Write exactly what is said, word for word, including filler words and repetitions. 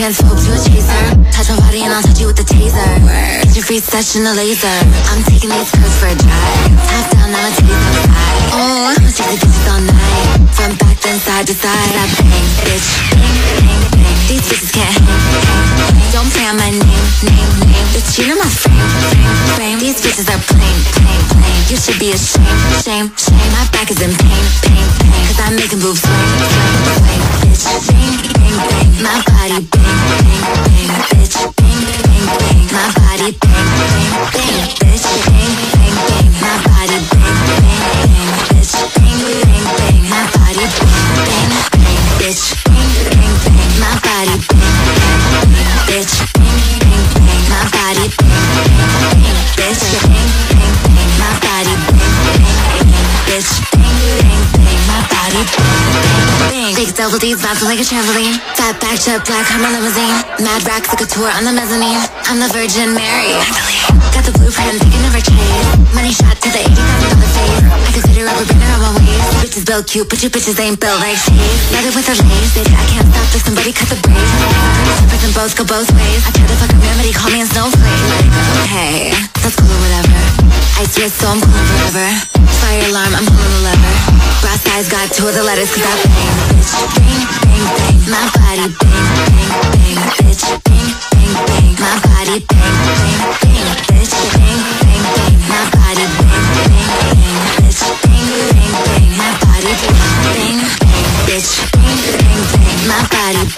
transphobe to a chaser. Touch my body and I'll touch you with the taser. Get your free session a laser. I'm taking these curves for a drive. Top down, now my titties outside. Oh, I'ma shake the bitches all night. From back then side to side. I bang, bitch, bang, bang, bang. These bitches can't hang, hang, hang. Don't play on my name, name, name. Bitch, you know my frame, frame, frame. These bitches are plain, plain, plain. You should be ashamed, shame, shame. My back is in pain, pain, pain. Cause I'm making boobs swing, swing, swing. Bitch, bang, bang, bang. My body bang, bang, bang. Bitch, bang, bang, bang. My body bang, bang, bang. Bitch, bang, bang, bang. My body bang, bang, bang. Bitch, bang, bang, bang. My body bang, bang, bang. Bitch, bang, bang, bang. My body bang, bang, bang. Bitch, bang, bang, bang. My body bang, bang, bang. Bitch, bang, bang, bang. My body bang, bang, bang. Bitch, bang, bang, bang. My body bang, bang, bang. Big double D's bouncing like a trampoline. Fat back, jet black, Hummer limousine. Mad racks like a tour on the mezzanine. I'm the Virgin Mary. Got the blueprint, they can never chase. Money shot to the eighty thousand dollar face. I can fit a rubber band around my waist. Bitches built cute, but you bitches ain't built like shit. Love it with a lace, bitch, I can't stop till somebody cut the brakes. Tempers and both go both ways. I try to fuck a man, but he call me a snowflake. Okay, that's cool or whatever. Ice wrist, so I'm cool forever. Fire alarm, I'm pulling the lever. Brass eyes got two of the letters, cause I bang. Bitch, bang, bang, bang. My body bang, bang, bang. Bitch, bang, bang, bang. My body bang, bang, bang. Bitch, bang, bang, bang. My body bang, bang, bang. Bitch, bang, bang, bang. My body bang, bang, bang. Bitch, bang, bang, bang. My body